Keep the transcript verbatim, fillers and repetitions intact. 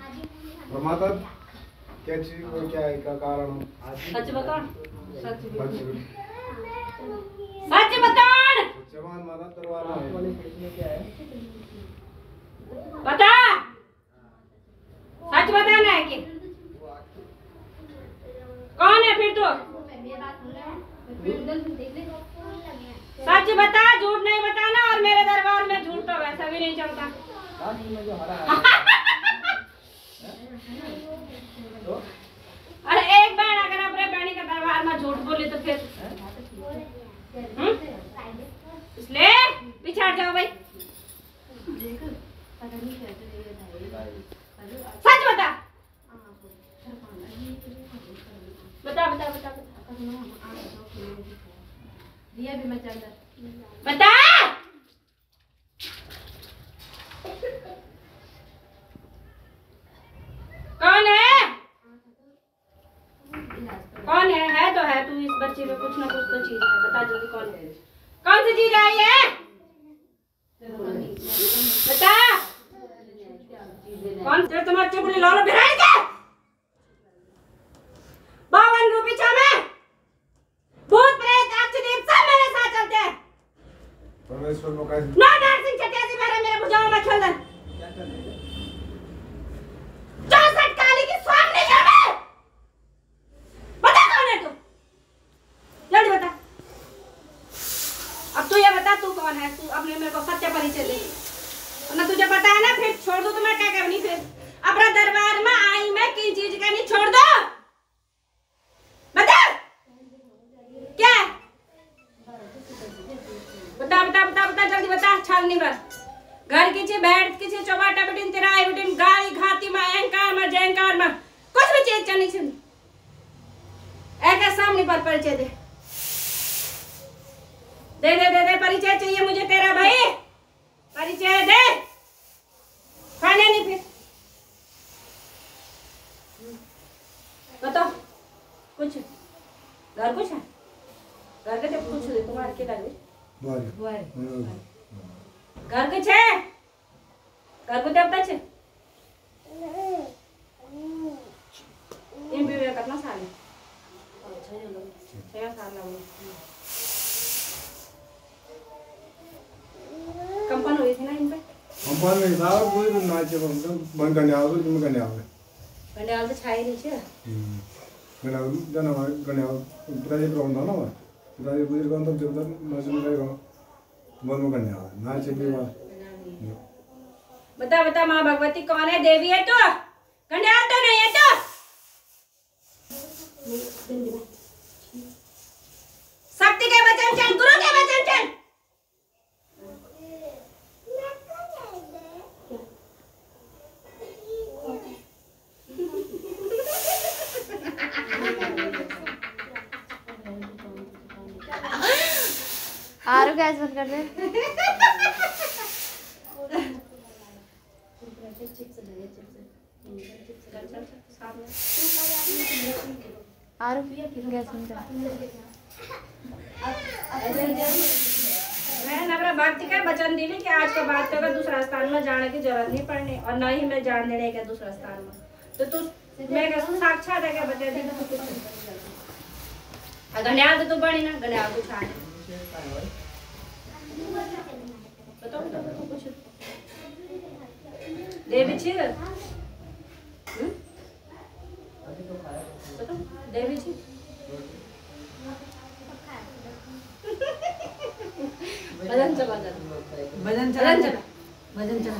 प्रमाता क्या चीज को क्या है का कारण सच बता सच सच सच बता जवान माना दरवाजा है बता सच बताना है कि कौन है फिर तू सच बता झूठ नहीं बताना और मेरे दरबार में झूठ तो वैसा भी नहीं चलता अरे एक बार अगर अपने बहनी का दरबार में झूठ बोले तो फिर इसलिए पिछाड़ जाओ भाई सच बता बता बता बता बता कौन है कौन है है तो है तू इस बच्चे में कुछ ना कुछ तो चीज है बता जल्दी कौन है कौन सी चीज आई है बता कौन से तुम्हारे चुगली लालो बिराई के बावन रूपी में भूत प्रेत अक्षदीप सब मेरे साथ चलते हैं परमेश्वर को कैसे ना नरसिंह चटियासी मेरे मेरे बुझाओ में चल दे चौसठ काली की स्वामी है मैं बता कौन है तू जल्दी बता अब तू ये बता तू कौन है तू अपने मेरे को सत्य परिचय दे ना तुझे पता है ना फिर छोड़ दो तो मैं क्या करनी फिर अपना दरबार में आई मैं किन चीज का नहीं छोड़ दो बता क्या बता बता बता बता जल्दी बता छाल नहीं बस घर की ची बैठ की ची चौबाटा बिटिन तिराई बिटिन गाड़ी घाती में अहंकार में जयंकार में कुछ भी चीज चलनी सुन एक सामने पर परिचय दे दे दे दे दे परिचय चाहिए मुझे तेरा भाई परिचय दे खाने नहीं फिर बताओ कुछ घर कुछ है घर के जब कुछ दे तुम्हारे के लगे बारे घर कुछ है घर को देवता छे इन भी कितना साल है छह साल लगे कंपन हुई थी ना इन पे कंपन में साहब कोई भी नाचे बंद बंद करने आओ तुम करने आओ करने आओ तो छाई नहीं छे गना जना गना पिताजी प्रॉब्लम था ना पिताजी गुजर गए तो जब तक नाचे में रहेगा मन में करने आओ नाचे भी बात बता बता माँ भगवती कौन है देवी है तो कंड्याल तो नहीं है तो शक्ति के वचन चल गुरु के वचन चल आरो गैस बंद कर दे आरो गैस बंद कर मैं नवरा भक्ति का वचन दिली कि आज के बाद तो दूसरा स्थान में जाने की जरूरत नहीं पड़नी और न ही मैं जान देने का दूसरा स्थान में तो तू मैं साक्षात है क्या बता दी तो कुछ गंड्याल तो तू बड़ी ना गंड्याल को छाने बताओ बताओ कुछ देवी छी हम्म बताओ देवी छी भजन चला भजन चला भजन चला भजन चला